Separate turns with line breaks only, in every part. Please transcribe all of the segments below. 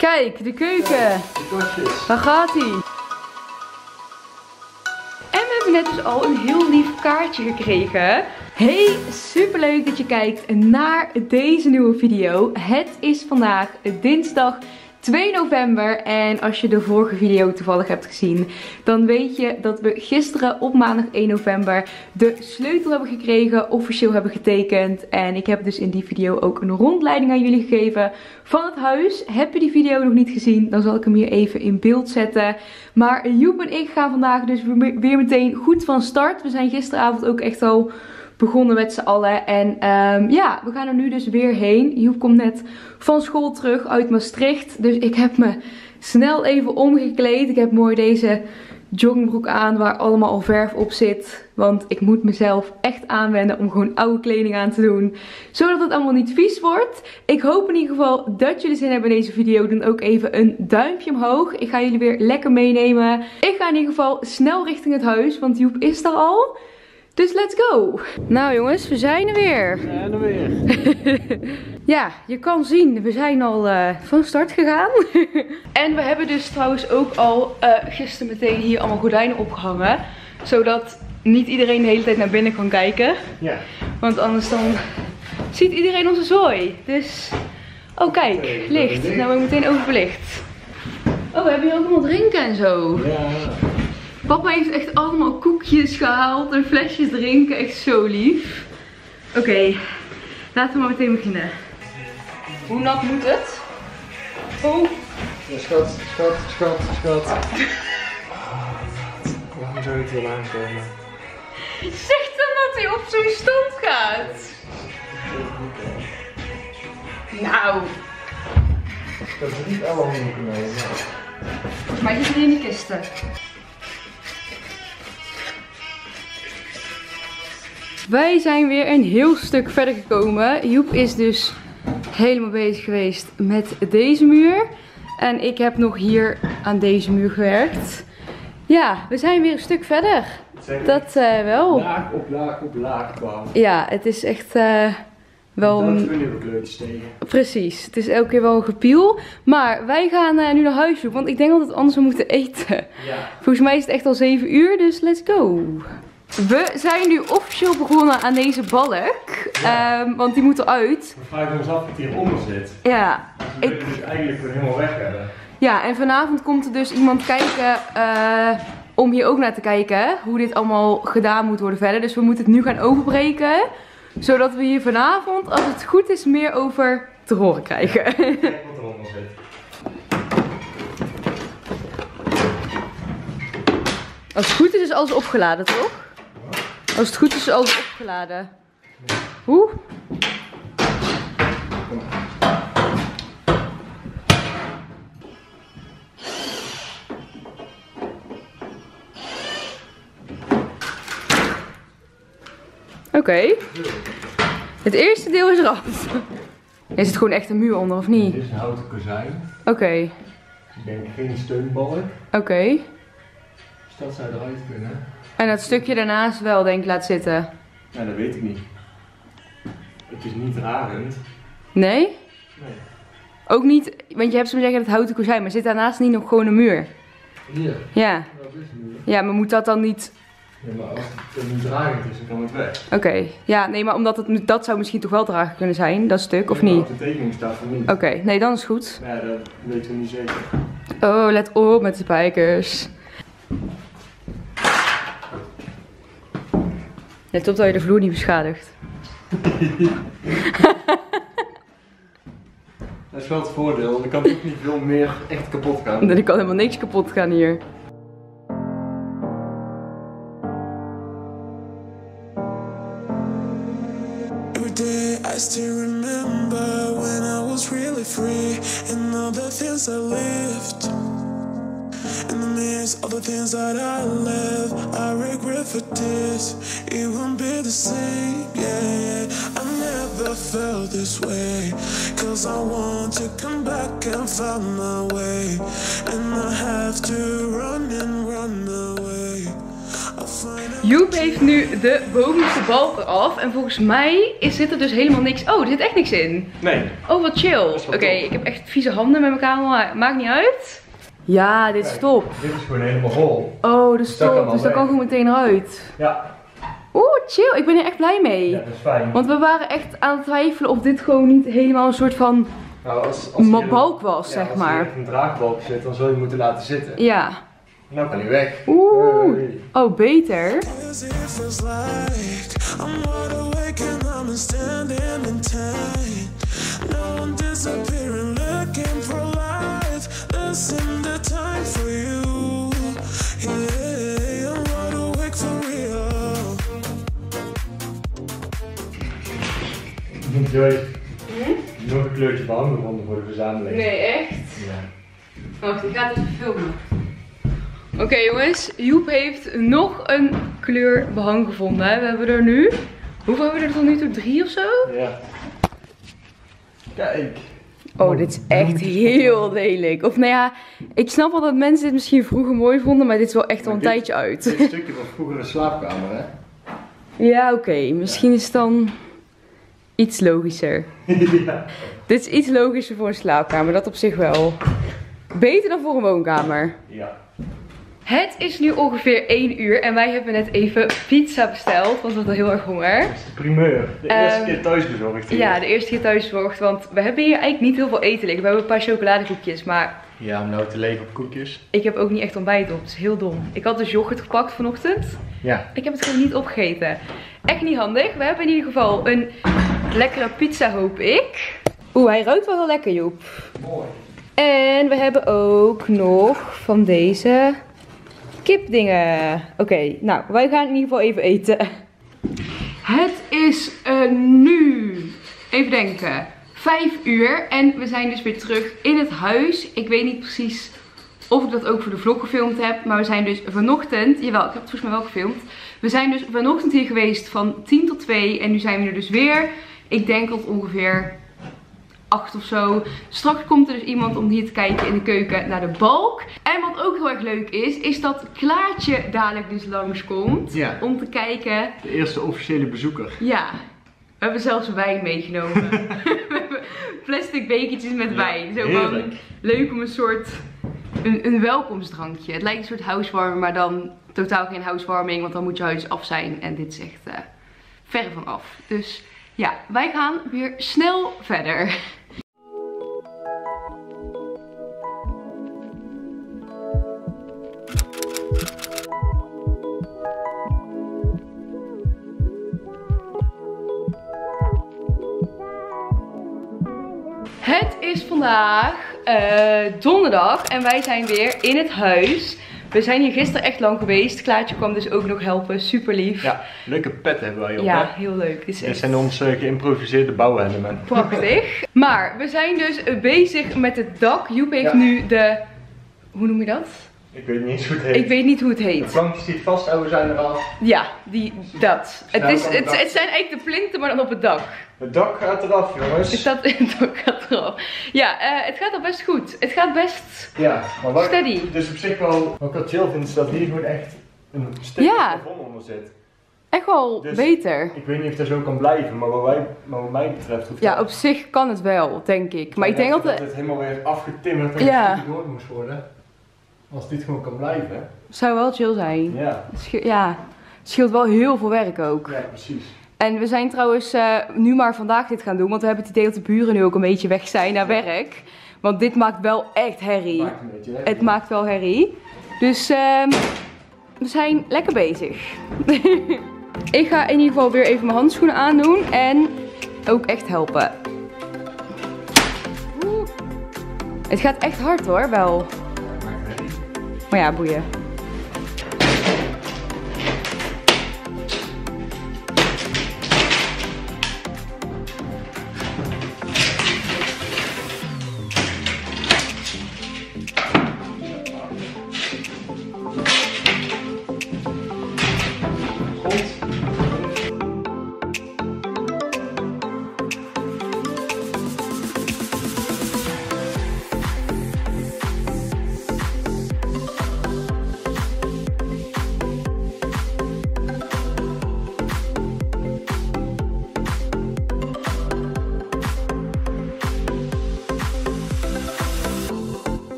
Kijk, de keuken. Waar gaat ie? En we hebben net dus al een heel lief kaartje gekregen. Hey, superleuk dat je kijkt naar deze nieuwe video. Het is vandaag dinsdag 2 november en als je de vorige video toevallig hebt gezien, dan weet je dat we gisteren op maandag 1 november de sleutel hebben gekregen, officieel hebben getekend. En ik heb dus in die video ook een rondleiding aan jullie gegeven van het huis. Heb je die video nog niet gezien, dan zal ik hem hier even in beeld zetten. Maar Joep en ik gaan vandaag dus weer meteen goed van start. We zijn gisteravond ook echt al begonnen met z'n allen. En ja, we gaan er nu dus weer heen. Joep komt net van school terug uit Maastricht. Dus ik heb me snel even omgekleed. Ik heb mooi deze joggingbroek aan waar allemaal al verf op zit. Want ik moet mezelf echt aanwennen om gewoon oude kleding aan te doen. Zodat het allemaal niet vies wordt. Ik hoop in ieder geval dat jullie zin hebben in deze video. Doe ook even een duimpje omhoog. Ik ga jullie weer lekker meenemen. Ik ga in ieder geval snel richting het huis. Want Joep is daar al. Dus let's go! Nou jongens, we zijn er weer.
We zijn er weer.
Ja, je kan zien, we zijn al van start gegaan. En we hebben dus trouwens ook al gisteren meteen hier allemaal gordijnen opgehangen. Zodat niet iedereen de hele tijd naar binnen kan kijken.
Ja.
Want anders dan ziet iedereen onze zooi. Dus, oh kijk, licht. Nou, we hebben meteen overbelicht. Oh, we hebben hier ook allemaal drinken en zo.
Ja.
Papa heeft echt allemaal koekjes gehaald en flesjes drinken. Echt zo lief. Oké, laten we maar meteen beginnen. Hoe nat moet het? Oh.
Ja, schat. Waarom zou je het wel aankomen?
Zeg dan dat hij op zo'n stand gaat. Nou.
Ik heb er niet alle handen kunnen nemen.
Volgens mij zit hij in die kisten. Wij zijn weer een heel stuk verder gekomen. Joep is dus helemaal bezig geweest met deze muur. En ik heb nog hier aan deze muur gewerkt. Ja, we zijn weer een stuk verder. Dat wel.
Laag op laag op laag bouwen.
Ja, het is echt wel
een... nieuwe kleurtjes tegen.
Precies, het is elke keer wel een gepiel. Maar wij gaan nu naar huis, Joep, want ik denk dat het anders we moeten eten.
Ja.
Volgens mij is het echt al 7 uur, dus let's go. We zijn nu officieel begonnen aan deze balk, ja. Want die moet eruit.
We vragen ons af wat hieronder zit.
Ja.
Dus we willen dus eigenlijk weer helemaal weg hebben.
Ja, en vanavond komt er dus iemand kijken om hier ook naar te kijken hoe dit allemaal gedaan moet worden verder. Dus we moeten het nu gaan overbreken, zodat we hier vanavond, als het goed is, meer over te horen krijgen.
Ja, kijk wat eronder zit.
Als het goed is alles opgeladen, toch? Als het goed is alles opgeladen. Hoe? Oké. Het eerste deel is eraf. Is het gewoon echt een muur onder of niet?
Dit is een houten kozijn.
Oké.
Ik denk geen steunbalk.
Oké.
Dus dat zou eruit kunnen.
En dat stukje daarnaast wel, denk ik, laat zitten.
Ja, dat weet ik niet. Het is niet rarend.
Nee?
Nee.
Ook niet, want je hebt zo zeggen het houten kozijn, maar zit daarnaast niet nog gewoon een muur?
Hier.
Ja.
Dat is een muur.
Ja, maar moet dat dan niet...
Ja, maar als het niet dragend is, dan kan het weg.
Oké. Ja, nee, maar omdat het, dat zou misschien toch wel dragen kunnen zijn, dat stuk, of niet?
De tekening staat er niet.
Oké, nee, dan is goed.
Ja, dat weten we niet zeker.
Oh, let op met de spijkers. Let op dat je de vloer niet beschadigt.
Dat is wel het voordeel, er kan ook niet veel meer echt kapot gaan.
Er kan helemaal niks kapot gaan hier.
I still remember when I was really free and all the things I lived. In the midst of the things that I left, I regret for this. It won't be the same, yeah. I never felt this way, cause I want to come back and find my way. And I have to run and run away. I
Joep heeft nu de bovenste balk eraf. En volgens mij zit er dus helemaal niks. Oh, er zit echt niks in.
Nee.
Oh, wat chill. Oké, ik heb echt vieze handen met mijn camera. Maakt niet uit. Ja, dit is top.
Dit is gewoon helemaal hol.
Oh, dat is top. Dus dat kan gewoon meteen eruit.
Ja.
Oeh, chill. Ik ben er echt blij mee.
Ja, dat is fijn.
Want we waren echt aan het twijfelen of dit gewoon niet helemaal een soort van balk was, zeg maar.
Als er een draagbalk zit, dan zul je moeten laten zitten.
Ja.
Nou kan hij weg.
Oeh. Oh, beter.
Joyce, nog een kleurtje behang gevonden voor de verzameling.
Nee, echt?
Ja.
Wacht, ik ga het even filmen. Oké, jongens, Joep heeft nog een kleur behang gevonden. We hebben er nu, hoeveel hebben we er tot nu toe? 3 of zo?
Ja. Kijk.
Oh, dit is echt heel lelijk. Of nou ja, ik snap wel dat mensen dit misschien vroeger mooi vonden, maar dit is wel echt al een tijdje uit.
Dit stukje was vroeger een slaapkamer, hè?
Ja, oké. Misschien is het dan iets logischer.
Ja.
Dit is iets logischer voor een slaapkamer, dat op zich wel. Beter dan voor een woonkamer.
Ja.
Het is nu ongeveer 1 uur en wij hebben net even pizza besteld, want we hadden heel erg honger.
Dat is de primeur. De eerste keer thuis bezorgd hier.
Ja, de eerste keer thuis bezorgd, want we hebben hier eigenlijk niet heel veel eten liggen. We hebben een paar chocoladekoekjes, maar
Ja, om nou te leven op koekjes.
ik heb ook niet echt ontbijt op. Het is heel dom. Ik had dus yoghurt gepakt vanochtend.
Ja.
Ik heb het gewoon niet opgegeten. Echt niet handig. We hebben in ieder geval een lekkere pizza, hoop ik. Oeh, hij ruikt wel heel lekker, Joep.
Mooi.
En we hebben ook nog van deze kipdingen. Oké, nou, wij gaan in ieder geval even eten. Het is nu, even denken, 5 uur. En we zijn dus weer terug in het huis. Ik weet niet precies of ik dat ook voor de vlog gefilmd heb. Maar we zijn dus vanochtend, jawel, ik heb het volgens mij wel gefilmd. We zijn dus vanochtend hier geweest van 10 tot 2. En nu zijn we er dus weer. Ik denk tot ongeveer 8 of zo. Straks komt er dus iemand om hier te kijken in de keuken naar de balk. En wat ook heel erg leuk is dat Klaartje dadelijk dus langskomt.
Ja.
Om te kijken.
De eerste officiële bezoeker.
Ja. We hebben zelfs wijn meegenomen. We hebben plastic bekertjes met wijn. Zo van, leuk om een soort, een welkomstdrankje. Het lijkt een soort housewarming, maar dan totaal geen housewarming. Want dan moet je huis af zijn. En dit is echt ver van af. Dus ja, wij gaan weer snel verder. Het is vandaag donderdag en wij zijn weer in het huis. We zijn hier gisteren echt lang geweest. Klaartje kwam dus ook nog helpen. Super lief.
Ja, leuke pet hebben wij op.
Ja,
hè?
heel leuk.
Dit zijn onze geïmproviseerde bouwelementen.
Prachtig. Maar we zijn dus bezig met het dak. Joep heeft nu de... Hoe noem je dat?
Ik weet niet eens hoe het heet.
Ik weet niet hoe het
De
heet.
plankjes die het vasthouden zijn eraf.
Ja, dat. Het zijn eigenlijk de plinten, maar dan op het dak.
Het dak gaat eraf, jongens.
Het dak gaat eraf. Ja, het gaat al best goed. Het gaat best
Ja, maar wat
steady.
ik dus op zich wel wat ik wel chill vind, is dat hier gewoon echt een stevig plafond onder zit.
Echt wel
Dus
beter.
ik weet niet of dat zo kan blijven, maar wat mij betreft hoeft
Ja,
dat.
op zich kan het wel, denk ik. Maar ik denk dat
het helemaal weer afgetimmerd en door moest worden. Als dit gewoon kan blijven.
zou wel chill zijn.
Ja.
Ja, het scheelt wel heel veel werk ook.
Ja, precies.
En we zijn trouwens nu maar vandaag dit gaan doen. Want we hebben het idee dat de buren nu ook een beetje weg zijn naar werk. Want dit maakt wel echt herrie.
Maakt een beetje herrie.
Het maakt wel herrie. Dus we zijn lekker bezig. Ik ga in ieder geval weer even mijn handschoenen aandoen. En ook echt helpen. Het gaat echt hard hoor, wel. Maar ja, boeien.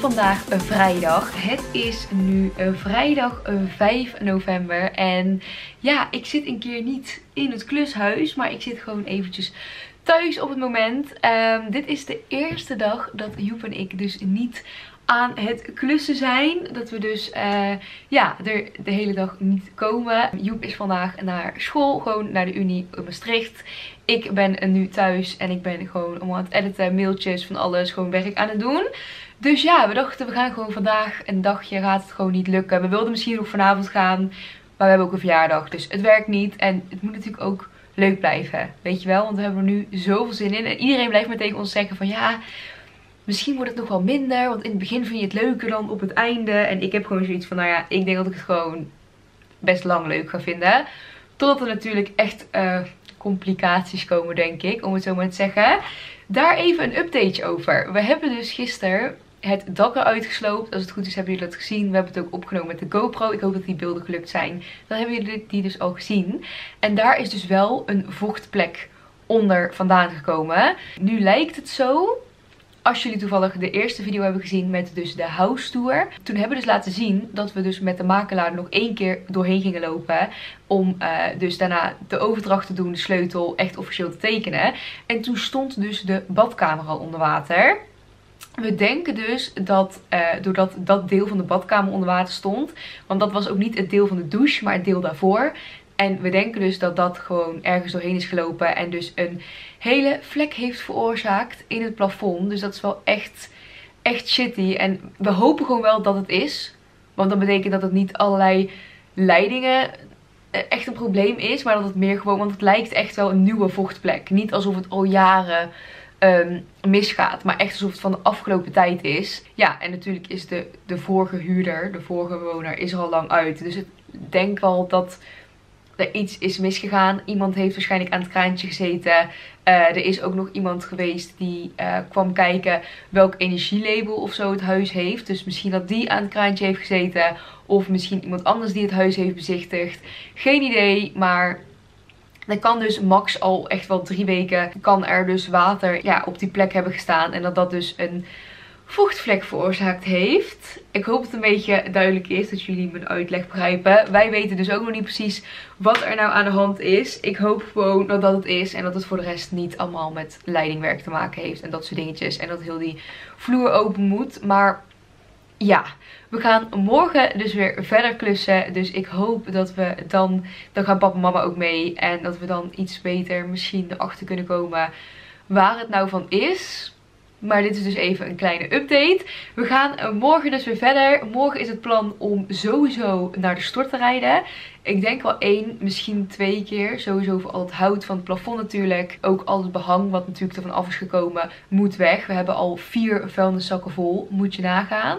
vandaag vrijdag. Het is nu vrijdag 5 november. En ja, ik zit een keer niet in het klushuis, maar ik zit gewoon eventjes thuis op het moment. Dit is de eerste dag dat Joep en ik dus niet aan het klussen zijn. Dat we dus ja, er de hele dag niet komen. Joep is vandaag naar school, gewoon naar de Unie in Maastricht. Ik ben nu thuis en ik ben gewoon allemaal aan het editen, mailtjes, van alles, gewoon werk aan het doen. Dus ja, we dachten we gaan gewoon vandaag een dagje, gaat het gewoon niet lukken. We wilden misschien nog vanavond gaan, maar we hebben ook een verjaardag, dus het werkt niet. En het moet natuurlijk ook leuk blijven, weet je wel. Want we hebben er nu zoveel zin in. En iedereen blijft maar tegen ons zeggen van ja, misschien wordt het nog wel minder. Want in het begin vind je het leuker dan op het einde. En ik heb gewoon zoiets van, nou ja, ik denk dat ik het gewoon best lang leuk ga vinden. Totdat er natuurlijk echt complicaties komen, denk ik, om het zo maar te zeggen. Daar even een updateje over. We hebben dus gisteren het dak eruit gesloopt. Als het goed is hebben jullie dat gezien. We hebben het ook opgenomen met de GoPro. Ik hoop dat die beelden gelukt zijn. Dan hebben jullie die dus al gezien. En daar is dus wel een vochtplek onder vandaan gekomen. Nu lijkt het zo, als jullie toevallig de eerste video hebben gezien met dus de house tour. Toen hebben we dus laten zien dat we dus met de makelaar nog 1 keer doorheen gingen lopen. Om dus daarna de overdracht te doen, de sleutel echt officieel te tekenen. En toen stond dus de badkamer al onder water. We denken dus dat doordat dat deel van de badkamer onder water stond. Want dat was ook niet het deel van de douche, maar het deel daarvoor. En we denken dus dat dat gewoon ergens doorheen is gelopen. En dus een hele vlek heeft veroorzaakt in het plafond. Dus dat is wel echt shitty. En we hopen gewoon wel dat het is. Want dat betekent dat het niet allerlei leidingen echt een probleem is. Maar dat het meer gewoon, want het lijkt echt wel een nieuwe vochtplek. Niet alsof het al jaren misgaat. Maar echt alsof het van de afgelopen tijd is. Ja, en natuurlijk is de vorige huurder, de vorige bewoner, is er al lang uit. Dus ik denk wel dat er iets is misgegaan. Iemand heeft waarschijnlijk aan het kraantje gezeten. Er is ook nog iemand geweest die kwam kijken welk energielabel of zo het huis heeft. Dus misschien dat die aan het kraantje heeft gezeten. Of misschien iemand anders die het huis heeft bezichtigd. Geen idee, maar er kan dus max al echt wel 3 weken kan er dus water op die plek hebben gestaan. En dat dat dus een vochtvlek veroorzaakt heeft. Ik hoop dat het een beetje duidelijk is, dat jullie mijn uitleg begrijpen. Wij weten dus ook nog niet precies wat er nou aan de hand is. Ik hoop gewoon dat dat het is en dat het voor de rest niet allemaal met leidingwerk te maken heeft. En dat soort dingetjes. En dat heel die vloer open moet. Maar ja, we gaan morgen dus weer verder klussen. Dus ik hoop dat we dan gaan papa en mama ook mee. En dat we dan iets beter misschien erachter kunnen komen waar het nou van is. Maar dit is dus even een kleine update. We gaan morgen dus weer verder. Morgen is het plan om sowieso naar de stort te rijden. Ik denk wel 1, misschien 2 keer. Sowieso voor al het hout van het plafond natuurlijk. Ook al het behang wat natuurlijk ervan af is gekomen moet weg. We hebben al 4 vuilniszakken vol. Moet je nagaan.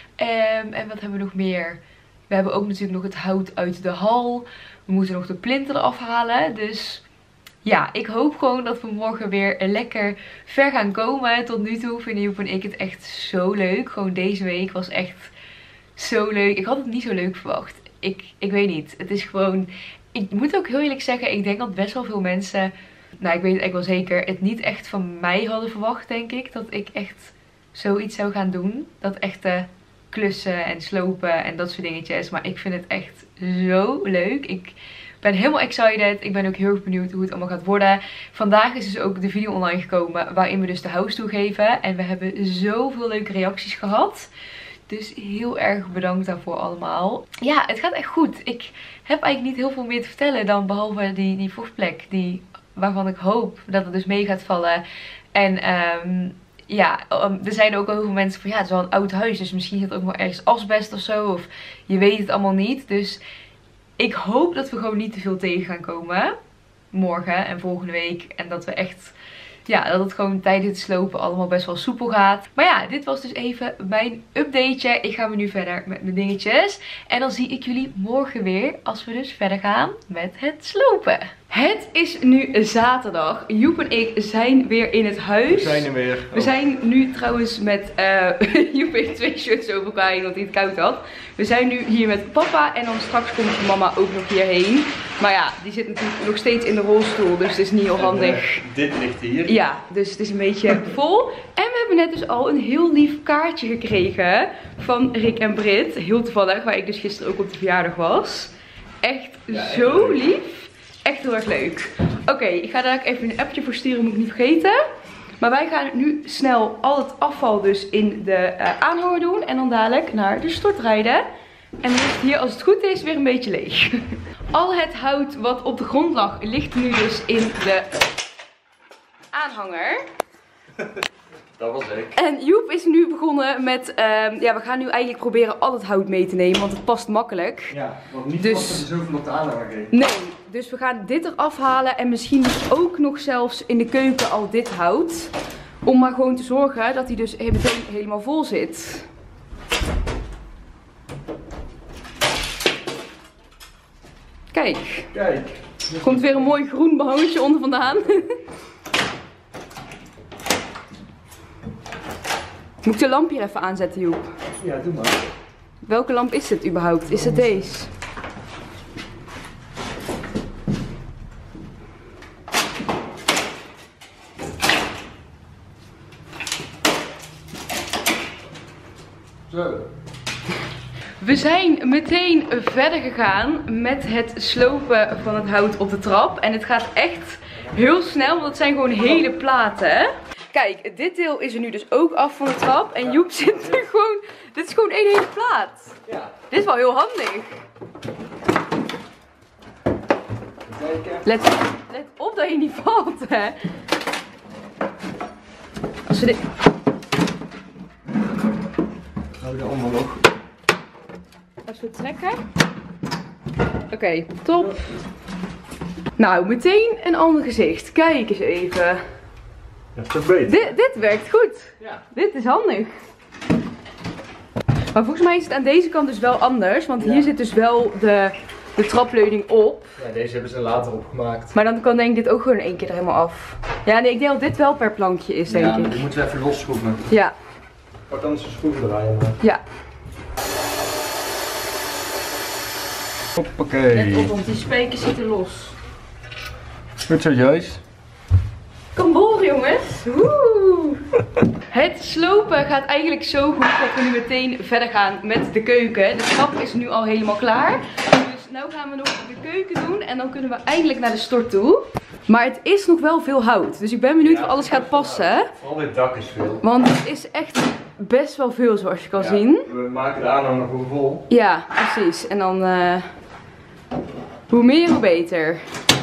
En wat hebben we nog meer? We hebben ook natuurlijk nog het hout uit de hal. We moeten nog de plinten eraf halen. Dus ja, ik hoop gewoon dat we morgen weer lekker ver gaan komen. Tot nu toe vinden Joep en ik het echt zo leuk. Gewoon deze week was echt zo leuk. Ik had het niet zo leuk verwacht. Ik weet niet. Het is gewoon, ik moet ook heel eerlijk zeggen, ik denk dat best wel veel mensen, nou ik weet het echt wel zeker, het niet echt van mij hadden verwacht, denk ik. Dat ik echt zoiets zou gaan doen. Dat echte klussen en slopen en dat soort dingetjes. Maar ik vind het echt zo leuk. Ik ben helemaal excited. Ik ben ook heel erg benieuwd hoe het allemaal gaat worden. Vandaag is dus ook de video online gekomen waarin we dus de house tour geven. En we hebben zoveel leuke reacties gehad. Dus heel erg bedankt daarvoor allemaal. Ja, het gaat echt goed. Ik heb eigenlijk niet heel veel meer te vertellen dan behalve die vochtplek. Waarvan ik hoop dat het dus mee gaat vallen. En ja, er zijn ook al heel veel mensen van ja, het is wel een oud huis. Dus misschien zit er ook wel ergens asbest of zo. Of je weet het allemaal niet. Dus ik hoop dat we gewoon niet te veel tegen gaan komen. Morgen en volgende week. En dat we echt, ja, dat het gewoon tijdens het slopen allemaal best wel soepel gaat. Maar ja, dit was dus even mijn updateje. Ik ga nu verder met mijn dingetjes. En dan zie ik jullie morgen weer als we dus verder gaan met het slopen. Het is nu zaterdag. Joep en ik zijn weer in het huis.
We zijn er weer.
We zijn nu trouwens met... Joep heeft 2 shirts over elkaar heen, want hij het koud had. We zijn nu hier met papa en dan straks komt mama ook nog hierheen. Maar ja, die zit natuurlijk nog steeds in de rolstoel, dus het is niet heel handig.
Dit ligt hier.
Ja, dus het is een beetje vol. En we hebben net dus al een heel lief kaartje gekregen van Rick en Brit. Heel toevallig, waar ik dus gisteren ook op de verjaardag was. Echt zo lief. Echt heel erg leuk. Oké, ik ga daar even een appje voor sturen, moet ik niet vergeten. Maar wij gaan nu snel al het afval dus in de aanhanger doen. En dan dadelijk naar de stort rijden. En dan is het hier, als het goed is, weer een beetje leeg. Al het hout wat op de grond lag, ligt nu dus in de aanhanger.
Dat was ik.
En Joep is nu begonnen met, ja, we gaan nu eigenlijk proberen al het hout mee te nemen, want het past makkelijk.
Ja, want niet
dus,
past er zoveel op de aanhanger heen.
Nee, dus we gaan dit eraf halen en misschien dus ook nog zelfs in de keuken al dit hout. Om maar gewoon te zorgen dat hij dus meteen helemaal vol zit. Kijk.
Kijk.
Er komt weer een mooi groen behangetje onder vandaan. Moet ik de lamp hier even aanzetten, Joep?
Ja, doe maar.
Welke lamp is het überhaupt? Is het deze?
Zo.
We zijn meteen verder gegaan met het slopen van het hout op de trap. En het gaat echt heel snel, want het zijn gewoon hele platen. Kijk, dit deel is er nu dus ook af van de trap. En Joep zit er gewoon... Dit is gewoon één hele plaat.
Ja.
Dit is wel heel handig. Let op dat je niet valt, hè. Als we dit...
Hou de allemaal nog.
Als we het trekken. Oké, top. Nou, meteen een ander gezicht. Kijk eens even.
Ja, toch beter.
Dit werkt goed.
Ja.
Dit is handig. Maar volgens mij is het aan deze kant dus wel anders. Want hier zit dus wel de trapleuning op.
Ja, deze hebben ze later opgemaakt.
Maar dan kan denk ik dit ook gewoon in één keer er helemaal af. Ja, nee, ik denk dat dit wel per plankje is, denk ik.
Die moeten we even losschroeven.
Ja.
Pak anders een schroevendraaier maar.
Ja.
Hoppakee.
Let op, want die spijkers zitten los.
Goed zo, Joyce.
Kom door, jongens. Woe. Het slopen gaat eigenlijk zo goed dat we nu meteen verder gaan met de keuken. De trap is nu al helemaal klaar. Dus nu gaan we nog de keuken doen en dan kunnen we eindelijk naar de stort toe. Maar het is nog wel veel hout. Dus ik ben benieuwd of alles gaat passen.
Vooral dit dak is veel.
Want het is echt best wel veel, zoals je kan zien.
We maken de aanhanger gewoon vol.
Ja, precies. En dan hoe meer hoe beter.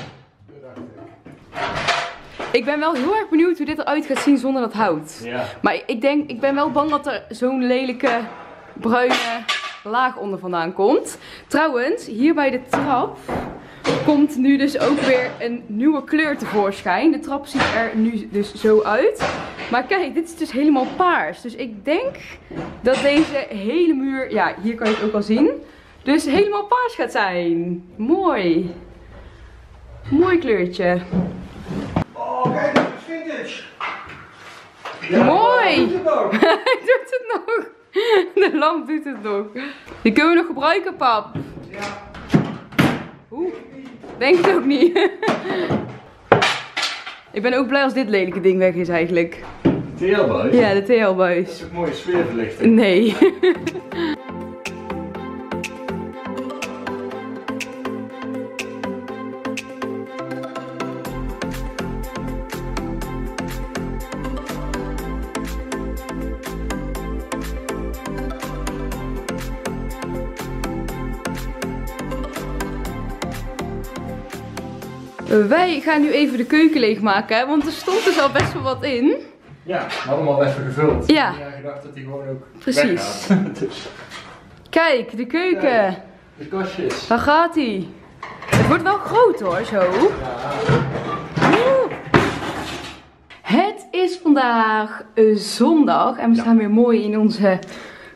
Ik ben wel heel erg benieuwd hoe dit eruit gaat zien zonder dat hout.
Ja.
Maar ik ben wel bang dat er zo'n lelijke bruine laag onder vandaan komt. Trouwens, hier bij de trap komt nu dus ook weer een nieuwe kleur tevoorschijn. De trap ziet er nu dus zo uit. Maar kijk, dit is dus helemaal paars. Dus ik denk dat deze hele muur, ja, hier kan je het ook al zien, dus helemaal paars gaat zijn. Mooi. Mooi kleurtje.
Oh, kijk, dat is vintage.
Ja, mooi!
Doet het nog?
Hij doet het nog. De lamp doet het nog. Die kunnen we nog gebruiken, pap.
Ja.
Oeh, denk het ook niet. Ik ben ook blij als dit lelijke ding weg is eigenlijk.
TL-buis?
Ja, de
Dat
TL-buis.
is ook mooie sfeerverlichting.
Nee. Wij gaan nu even de keuken leegmaken, want er stond dus al best wel wat in.
Ja, allemaal even gevuld.
Ja.
Ik heb gedacht dat die gewoon ook
Precies.
weggaat. Dus.
Kijk, de keuken.
Kijk, de kastjes.
Waar gaat hij? Het wordt wel groot hoor, zo. Oeh. Het is vandaag zondag en we staan weer mooi in onze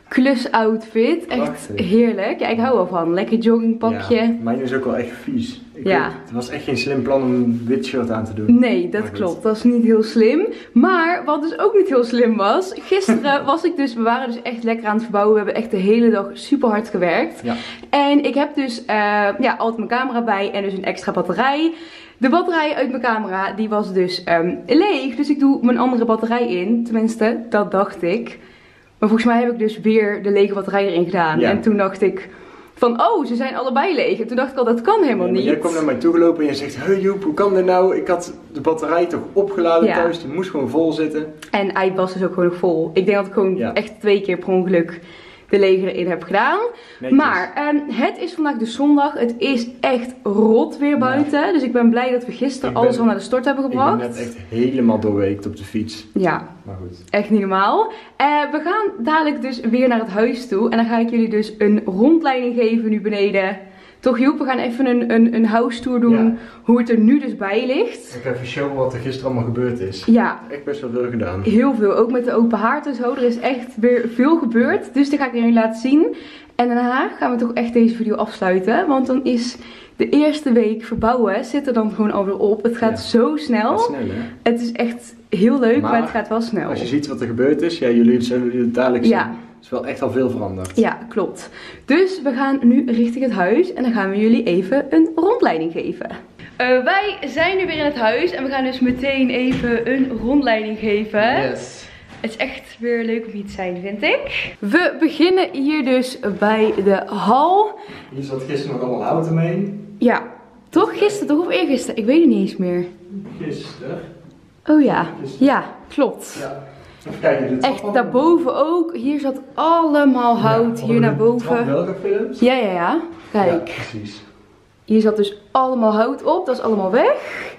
klusoutfit. Echt
Prachtig.
heerlijk. Ja, ik hou wel van. Lekker joggingpakje.
Ja, mijn is ook wel echt vies.
Ja.
Het was echt geen slim plan om een wit shirt aan te doen.
Nee, dat
Maar goed.
klopt. Dat is niet heel slim. Maar wat dus ook niet heel slim was. Gisteren we waren dus echt lekker aan het verbouwen. We hebben echt de hele dag super hard gewerkt.
Ja.
En ik heb dus altijd mijn camera bij en dus een extra batterij. De batterij uit mijn camera, die was dus leeg. Dus ik doe mijn andere batterij in. Tenminste, dat dacht ik. Maar volgens mij heb ik dus weer de lege batterij erin gedaan.
Ja.
En toen dacht ik van, oh, ze zijn allebei leeg. En toen dacht ik al, dat kan helemaal
Maar
niet.
jij kwam naar mij toegelopen en je zegt, hey Joep, hoe kan dit nou? Ik had de batterij toch opgeladen
Ja.
thuis, die moest gewoon vol zitten.
En hij was dus ook gewoon nog vol. Ik denk dat ik gewoon echt 2 keer per ongeluk de lege erin heb gedaan.
Netjes.
Maar het is vandaag dus zondag. Het is echt rot weer buiten. Ja. Dus ik ben blij dat we gisteren alles al naar de stort hebben gebracht.
Ik ben net echt helemaal doorweekt op de fiets.
Ja,
Maar goed.
echt niet normaal. We gaan dadelijk dus weer naar het huis toe. En dan ga ik jullie dus een rondleiding geven nu beneden. Toch Joep, we gaan even een house tour doen. Ja. Hoe het er nu dus bij ligt.
Ik ga even showen wat er gisteren allemaal gebeurd is.
Ja.
Echt best wel veel gedaan.
Heel veel. Ook met de open haard en zo. Er is echt weer veel gebeurd. Dus dat ga ik jullie laten zien. En daarna gaan we toch echt deze video afsluiten. Want dan is de eerste week verbouwen zit er dan gewoon alweer op. Het gaat zo snel.
Het gaat snel, hè?
Het is echt heel leuk, maar het gaat wel snel.
Als je ziet wat er gebeurd is, ja, jullie zullen het dadelijk zien.
Ja.
Het is wel echt al veel veranderd.
Ja, klopt. Dus we gaan nu richting het huis en dan gaan we jullie even een rondleiding geven. Wij zijn nu weer in het huis en we gaan dus meteen even een rondleiding geven.
Yes.
Het is echt weer leuk om hier te zijn, vind ik. We beginnen hier dus bij de hal.
Hier zat gisteren nog allemaal hout mee.
Ja, toch gisteren, toch of eergisteren? Ik weet het niet eens meer.
Gisteren.
Oh ja, ja, klopt.
Ja. Even kijken, dit
Echt daarboven ook. Hier zat allemaal hout, hier naar boven.
Wel gefilmd?
Ja. Kijk.
Ja, precies.
Hier zat dus allemaal hout op, dat is allemaal weg.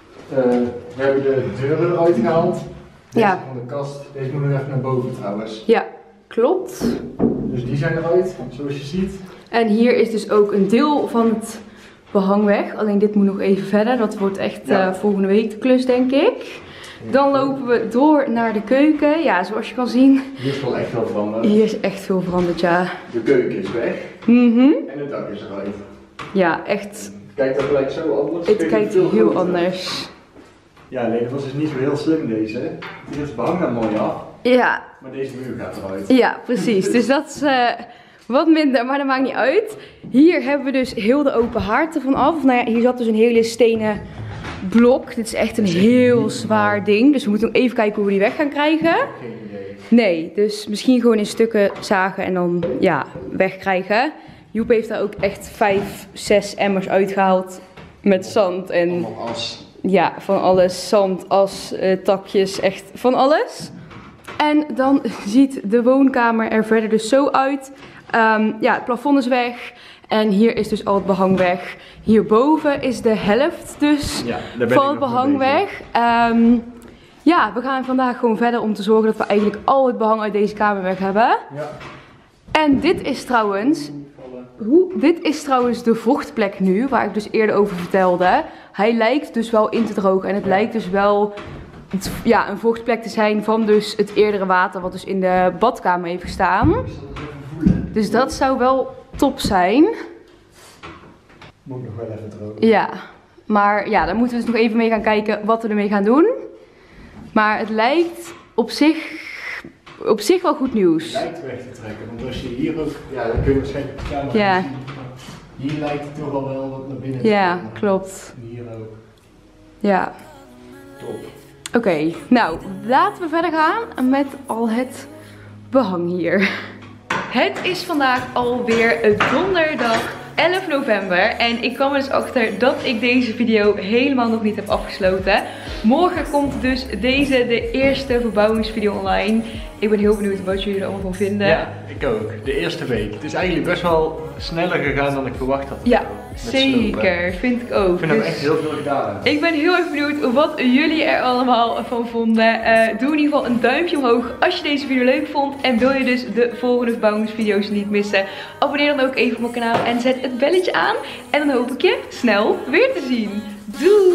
We hebben de deuren eruit gehaald. Deze
Ja.
van de kast. Deze moet nog even naar boven trouwens.
Ja, klopt.
Dus die zijn eruit, zoals je ziet.
En hier is dus ook een deel van het behang weg. Alleen dit moet nog even verder. Dat wordt echt volgende week de klus, denk ik. Dan lopen we door naar de keuken. Ja, zoals je kan zien.
Hier is wel echt veel veranderd.
Hier is echt veel veranderd, ja.
De keuken is weg.
Mhm.
En het dak is eruit.
Ja, echt.
Kijkt dat gelijk zo anders?
Het kijkt heel anders.
Ja, nee, dat was dus niet zo heel slim deze. Hier is het behang dan mooi af.
Ja.
Maar deze muur gaat eruit.
Ja, precies. Dus dat is wat minder, maar dat maakt niet uit. Hier hebben we dus heel de open haard ervan af. Nou ja, hier zat dus een hele stenen blok. Dit is echt een heel zwaar ding. Dus we moeten nog even kijken hoe we die weg gaan krijgen.
Geen idee.
Nee, dus misschien gewoon in stukken zagen en dan ja, wegkrijgen. Joep heeft daar ook echt 5, 6 emmers uitgehaald met zand en
Allemaal as.
ja, van alles. Zand, as, takjes, echt van alles. En dan ziet de woonkamer er verder dus zo uit. Ja, het plafond is weg. En hier is dus al het behang weg. Hierboven is de helft dus van het behang weg. Ja, we gaan vandaag gewoon verder om te zorgen dat we eigenlijk al het behang uit deze kamer weg hebben.
Ja.
En dit is trouwens de vochtplek nu, waar ik dus eerder over vertelde. Hij lijkt dus wel in te drogen en het lijkt dus wel een vochtplek te zijn van dus het eerdere water wat dus in de badkamer heeft gestaan. Dus dat zou wel top zijn.
Moet nog wel even drogen.
Ja, maar ja, daar moeten we dus nog even mee gaan kijken wat we ermee gaan doen. Maar het lijkt op zich wel goed nieuws.
Het lijkt weg te trekken, want als je hier ook, ja, dan kun je waarschijnlijk de camera
Ja.
zien. Hier lijkt het toch al wel wat naar binnen te
Ja,
komen.
klopt.
En hier ook.
Ja.
Top.
Oké, nou laten we verder gaan met al het behang hier. Het is vandaag alweer donderdag 11 november en ik kwam er dus achter dat ik deze video helemaal nog niet heb afgesloten. Morgen komt dus de eerste verbouwingsvideo online. Ik ben heel benieuwd wat jullie er allemaal van vinden.
Ja, ik ook. De eerste week. Het is eigenlijk best wel sneller gegaan dan ik verwacht had.
Ja,
Met
zeker.
slopen.
Vind ik ook.
Ik vind dat we
Dus
echt heel veel gedaan hebben.
ik ben heel erg benieuwd wat jullie er allemaal van vonden. Doe in ieder geval een duimpje omhoog als je deze video leuk vond. En wil je dus de volgende verbouwingsvideo's niet missen. Abonneer dan ook even op mijn kanaal en zet het belletje aan. En dan hoop ik je snel weer te zien. Doei!